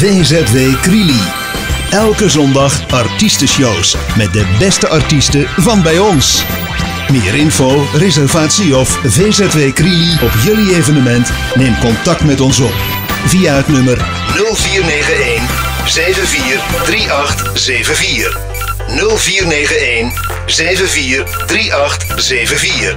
VZW Krili. Elke zondag artiestenshows met de beste artiesten van bij ons. Meer info, reservatie of VZW Krili op jullie evenement? Neem contact met ons op via het nummer 0491 743874. 0491 743874.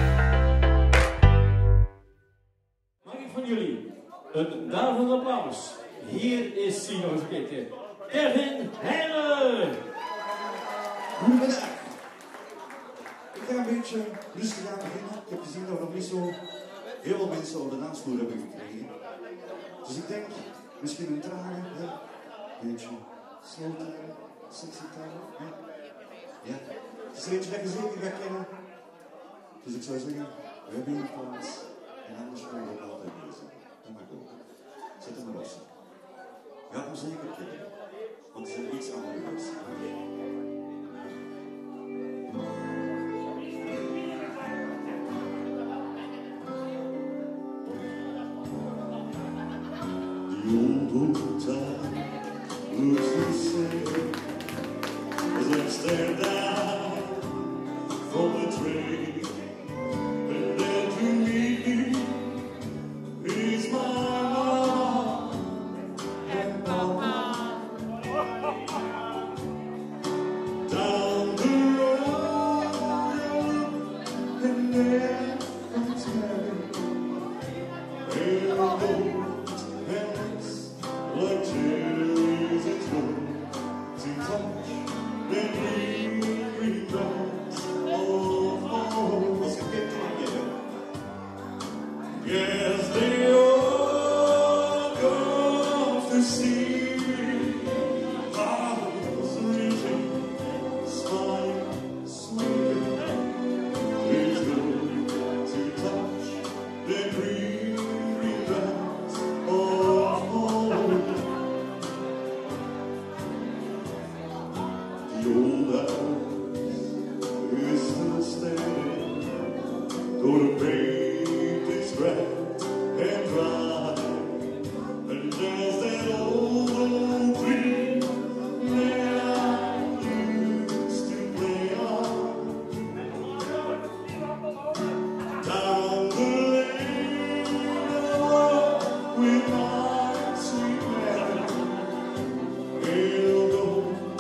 Mag ik van jullie een daverend applaus? Hier is hij nog eens een keertje. Kevin Heijnen! Goedemiddag. Ik ga een beetje rustig aan beginnen. Ik heb gezien dat we nog niet zo heel veel mensen op de dansvloer hebben gekregen. Dus ik denk, misschien een trage, hè? Een beetje slow time, sexy time. Hè? Ja, het is eentje dat je zeker gaat kennen. Dus ik zou zeggen, we hebben hier plaats. En anders kunnen we ook altijd lezen. Dat mag ook. Zet hem los. Gaat hem zeker kennen. Want het is iets anders. The old time looks the same as I stare down from the train, and there to meet me is my mom and papa. Down the road, and there comes Mary. Like cherries and snow, to touch the green, green grass. Oh, was it good together? Yes, they all come to see how it's reaching, smiling, sweet. It's good to touch the green, green grass. The old house is still standing, though the paint is cracked and dry, and there's that old tree that I used to play on. Down the lane I walk with my sweet Mary. We'll go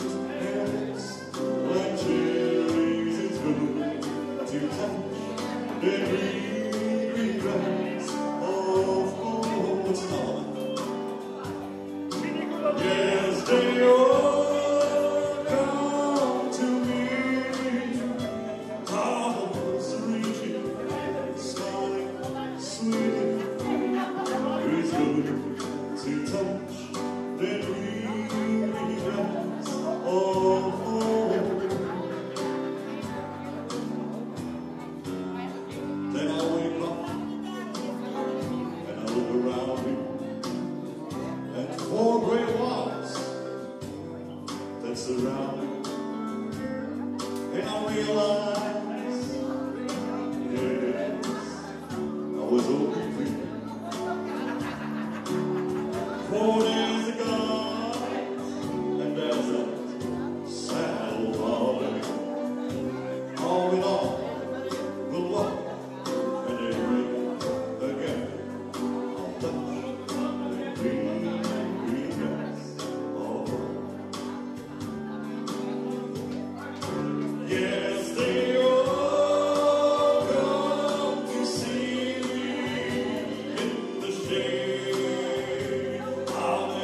like cherries, it's good to touch the green, green grass of home. What's it called? Yes, they all come to me. Hearts reaching, smiling, sweet. It's good to touch the green, green grass of home. Then I wake up and I look around me at four gray walls that surround me, and I realize, yes, I was open free 4 days ago, and there's a sad old holiday. All in all, we'll walk and then break again. I'll touch the green, green grass. Oh, yes, they all come to see me in the shade. Out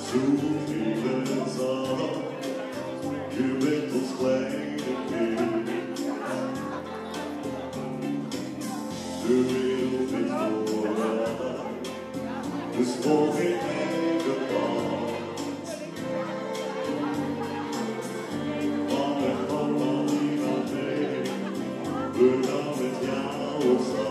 Zoveel zag, je bent ons kleine kind. De wereld is vooruit, dus volg geen eigen pad. Maar er kan al niemand mee, we gaan met jou op stap.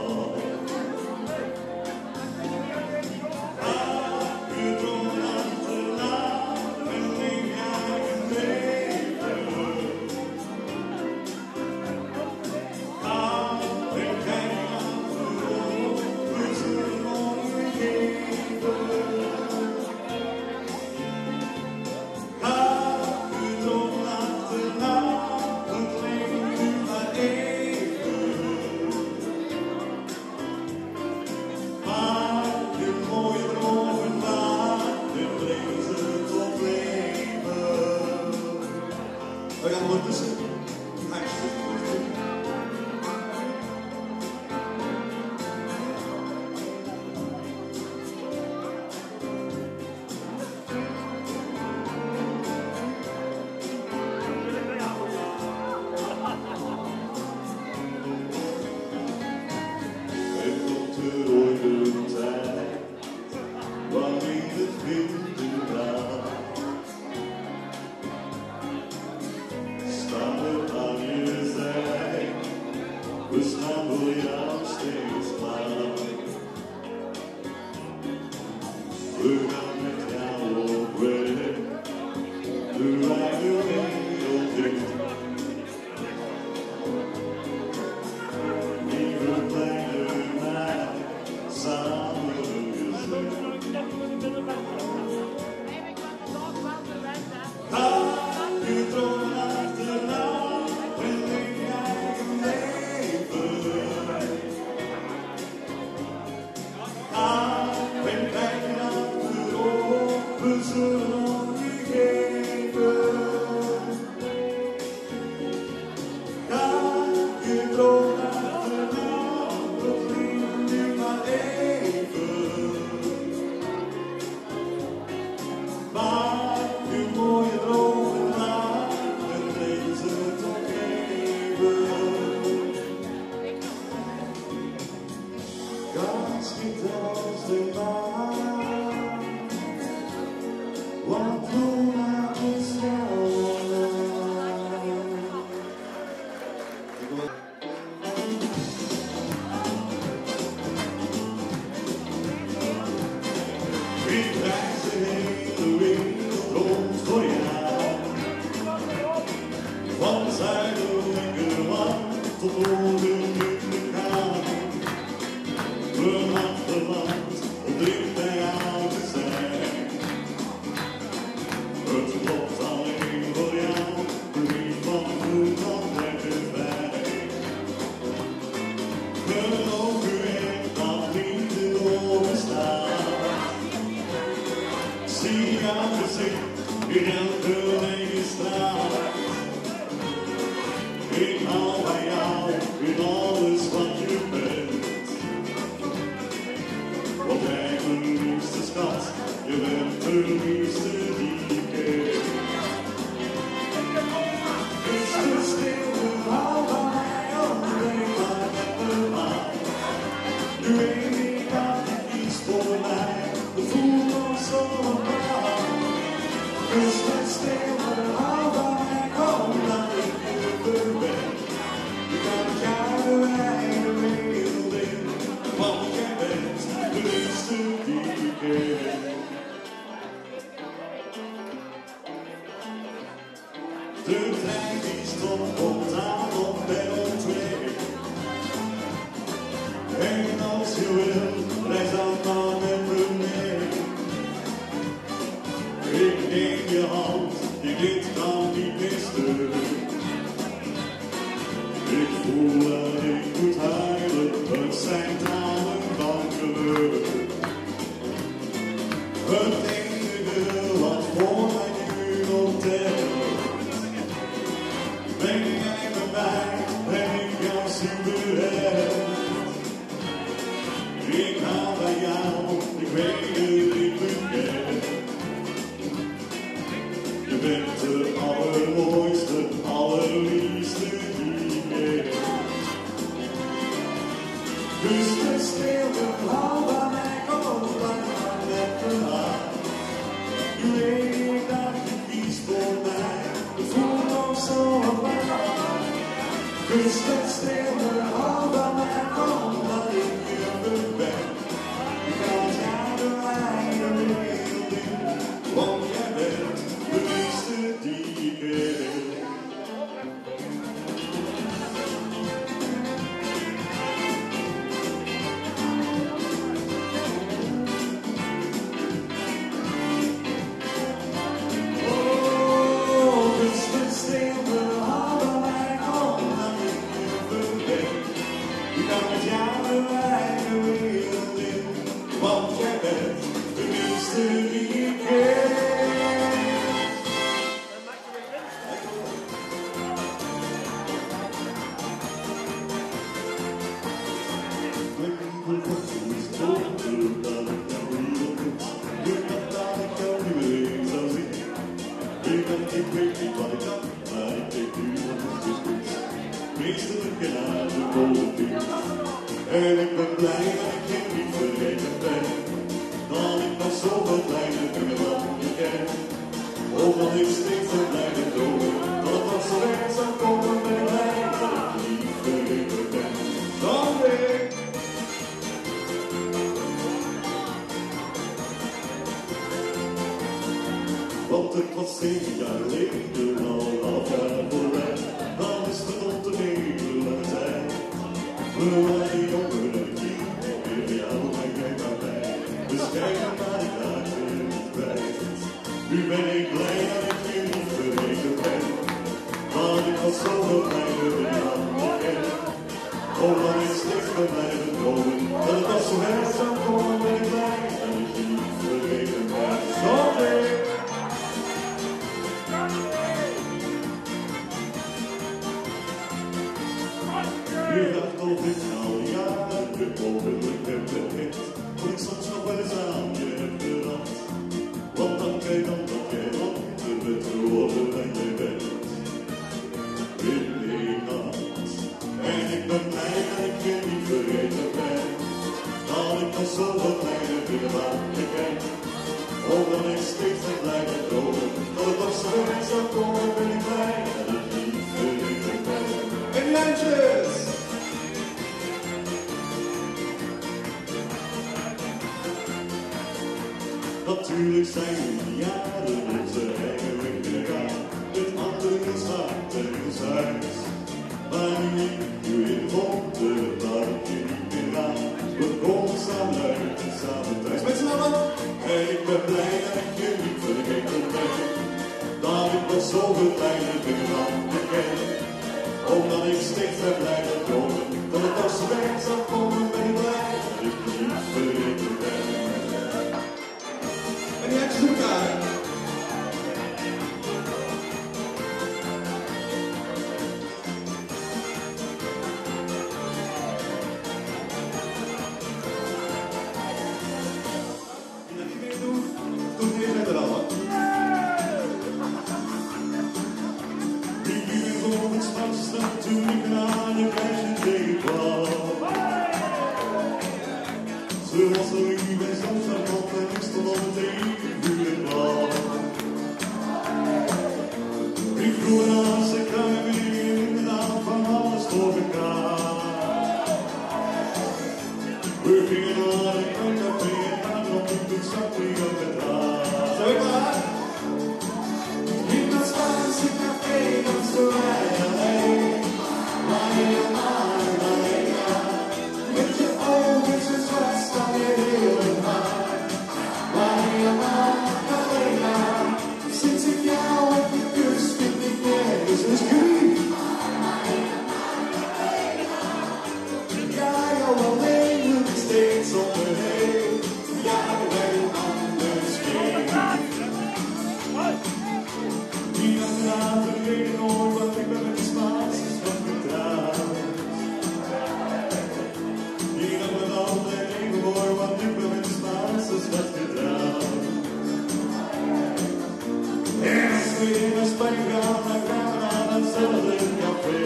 We gaan ondertussen. Het komt er ooit een tijd waarin het vinden gaat. Staan we aan je zij, we staan voor jou steeds klaar. We gaan met jou op weg, de wijde wereld in. Lieve kleine meid, samen gezegd. Ga je droom achterna en leef je eigen leven. Ga en kijk je achterom, we zullen je geven. Ga je droom achterna, dat lief nu maar even. Maak je mooie dromen na en leef ze toch even. Gas niet als de maan, want hoe laat is jou ik reis de hele wereld rond voor jou. Van zuidelijk land tot noordelijk gaan. We achterland om dicht bij jou te zijn. Het klopt alleen voor jou, brief van vroeg nog lekker bij. Geloof u echt dat liefde overstaat. Zie jouw gezicht in elke lege straat. Ik hou bij jou in alles wat je bent. Want jij mijn liefste schat, je bent de liefste die ik ken. Dus de stilte, hou van mij, alleen maar met de maan. Nu weet ik dat je kiest voor mij, het voelt nog zo normaal. Dus de stilte, hou van mij, kom dat ik er ben. Je kan met jou de wijde wereld in, want jij bent de liefste die ik ken. De trein die stopt komt aan op perron 2. En als je wil, reis dan maar met me mee. Ik neem je hand, dit kan niet meer stuk. Ik voel dat ik moet huilen, het zijn tranen van geluk. Het enige wat voor mij nu nog telt. Ben jij bij mij, ben ik jouw superheld. Ik hou bij jou, ik weet het niet bekend. want jij bent de liefste die ik ken. Ik weet niet wat ik kan, maar ik weet nu dat het dus goed. Meesterlijk naar de politiek. En ik ben blij dat ik je niet vergeten ben. Dat ik nog zoveel kleine dingen van je ken. Omdat ik steeds zo blijf dromen. Dat het nog zo ver zou komen, ben ik blij dat ik je niet vergeten ben. Dan weer. Want het was 7 jaar geleden, al 1,5 jaar voorbij. Dan is het om te hele lange tijd. We waren jonger dan ik hier, weer jou en jij daarbij. Dus kijk maar ik raak er niet bij. Nu ben ik blij dat ik je niet vergeten ben. Want ik was zoveel kleiner dan je had gekend. Omdat ik steeds kan blijven dromen. Dat het als zo ver zou komen, ben ik blij dat ik je niet vergeten ben. Sorry! Je dacht of ik al jaren de mogelijk heb bereikt. Dat ik soms nog wel eens aan je heb gedacht. Want dan kijk dan dat jij ander bent geworden dan je bent. In één nacht. En ik ben blij dat ik je niet vergeten ben. Dat ik nog zoveel kleine dingen van je ken. Omdat ik steeds heb blijven dromen. Dat het nog zo ver zou komen, ben ik blij dat ik je niet vergeten ben. En Jantjes! Natuurlijk zijn die jaren onze eigen weg gegaan. Met andere staat en ons huis. Maar nu ik je weer vond, laat ik je niet meer gaan. We komen samen uit en samen thuis met z'n allen. En ik ben blij dat ik je niet vergeten ben. Dat ik nog zoveel kleine dingen van je ken. Omdat ik steeds ben blijven dromen. Dat het als weg zou komen, ben ik blij dat ik je niet vergeten ben. En die hebben ze elkaar. Die dat niet meer doen, doet weer verder al. Ik ben gewoon het stadste toen ik naar de meisje tegenkwam. Ze was zo lief en zo charmant en ik stond al meteen vuur en vlam. Ik vroeg haar, ze kan me weer in de naam van alles voor elkaar. We gingen naar een café en daar nog een goed zakje op het raam. Zo ik maar. In dat Spaanse café danste wij alleen. Maria, met je ogen zo zwart staan je helemaal. Maria, sinds ik jou heb gekust vind ik nergens een schuur. Ja, jou alleen moet ik steeds om me heen. Ja, ik ben anders geen. Die nacht later weet ik nooit wat ik ben met de Spaanse stad getrouwd. Die nacht met altijd even mooi, want ik ben met de Spaanse stad getrouwd. En als we weer naar Spanje gaan, dan gaan we naar datzelfde café.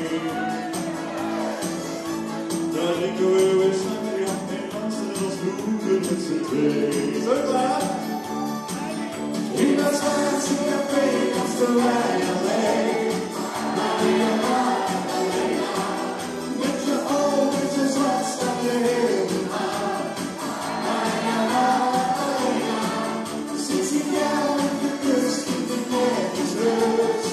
Daar drinken we weer sangria en dansen als vroeger met z'n twee. Zo klaar? In dat Spaanse café dansten wij alleen. Maria, met je ogen zo zwart staan je helemaal. Maria, sinds ik jou heb gekust vind ik nergens rust.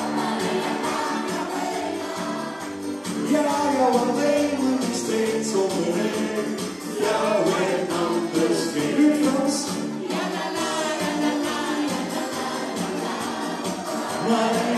Ja, jou alleen moet ik steeds om me heen. Jou en anders geen Frans. Maria.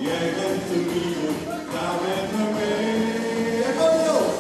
jij bent de liefde, ga met me mee. En kom je op!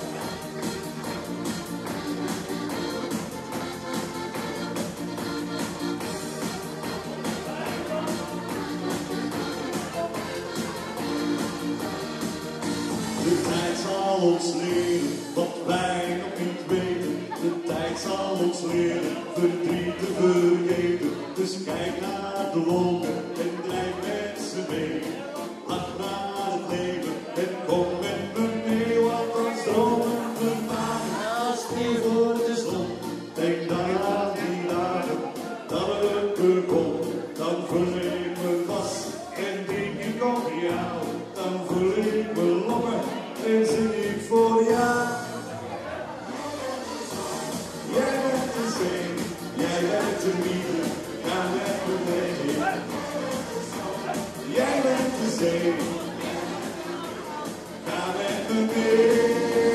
De tijd zal ons leren wat wij nog niet weten. De tijd zal ons leren verdriet te vergeten. Dus kijk naar de wolken en drijf met ze mee. Lach naar het leven en kom met me mee. Want dan stromen we maar als weer voor de zon. Denk dan aan die dagen dat het begon. Dan voel ik me vast en denk ik om jou. Dan voel ik me longen en zing ik voor jou. Jij bent de zee, jij bent de liefde, ga met me mee. Jij bent de zee, ga met me mee.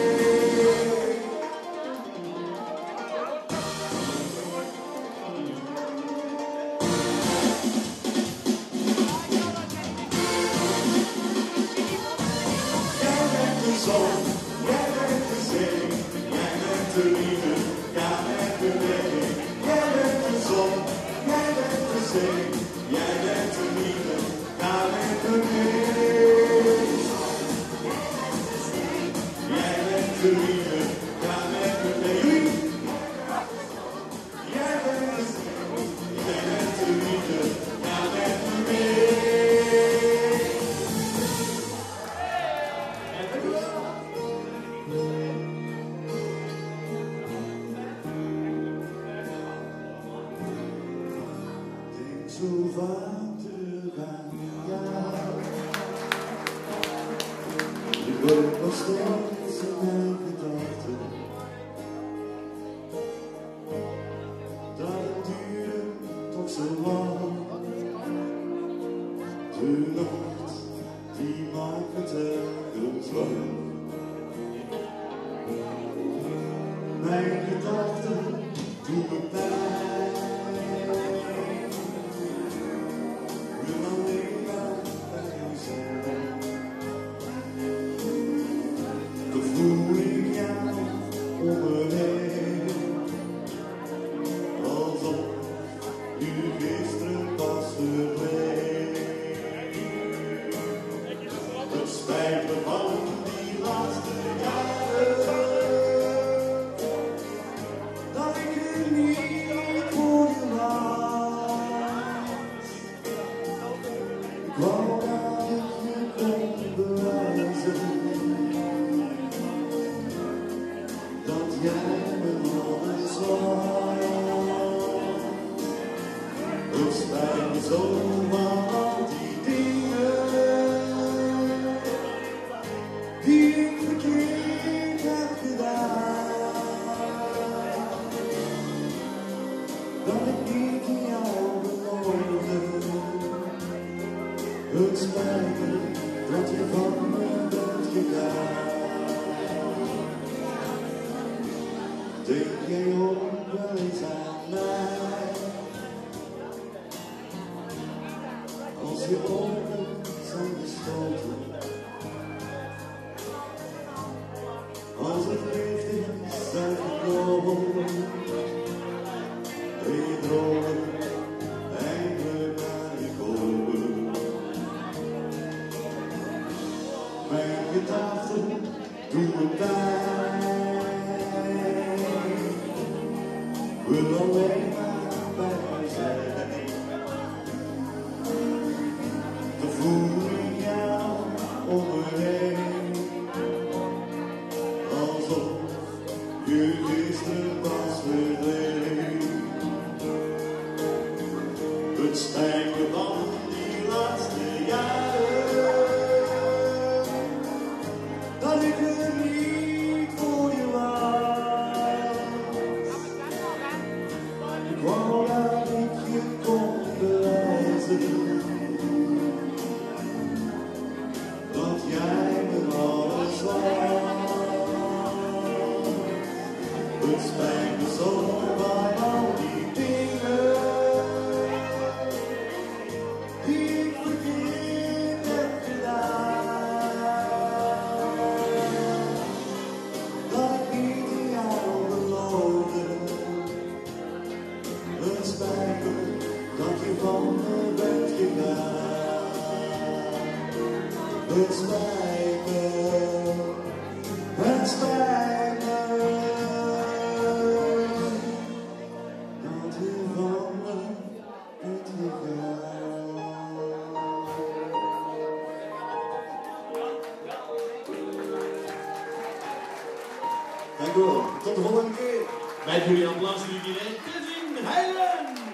Jij bent de zon, jij bent de zee, jij bent de liefde, ga met me mee. Jij bent de zon, jij bent de zee, jij bent de liefde, ga met me mee. Jij bent de liefde, ga met me mee. Jij bent de zee, jij bent de liefde, ga met me mee. Denk zo vaak terug aan jou. Je wordt nog steeds in mijn gedachten. Dat het duurde toch zo lang. De nacht die maakt me telkens bang. Mijn gedachten doen me pijn. Wil alleen maar bij jou zijn. Dan voel ik jou om me heen. Alsof je gisteren pas verdween. Het spijt me van die laatste jaren. Dat ik er niet voor je was. Ik wou dat ik je kon bewijzen. Dat jij me alles was. Het spijt me zo van al die dingen die ik verkeerd heb gedaan. Dat ik niet in jou geloofde. Het spijt me dat je van me bent gegaan. Denk jij ook wel eens aan mij? Als je ogen zijn gesloten. Als het licht is uitgekomen. En je dromen eindelijk naar je komen. Mijn gedachten doen me pijn. Wil alleen maar bij jou zijn. Dan voel ik jou om me heen. Alsof je gisteren pas verdween. Het spijt me van die laatste jaren. Dat ik er niet voor je was. Ik wou dat ik je kon bewijzen. Dat jij me alles was. Het spijt me zo van al die dingen die ik verkeerd u van me bent gegaan. Het spijt me, het spijt me, dat u van me bent gegaan. Dank u wel, tot de volgende keer. Met jullie applaus voor iedereen, Kevin Heilen!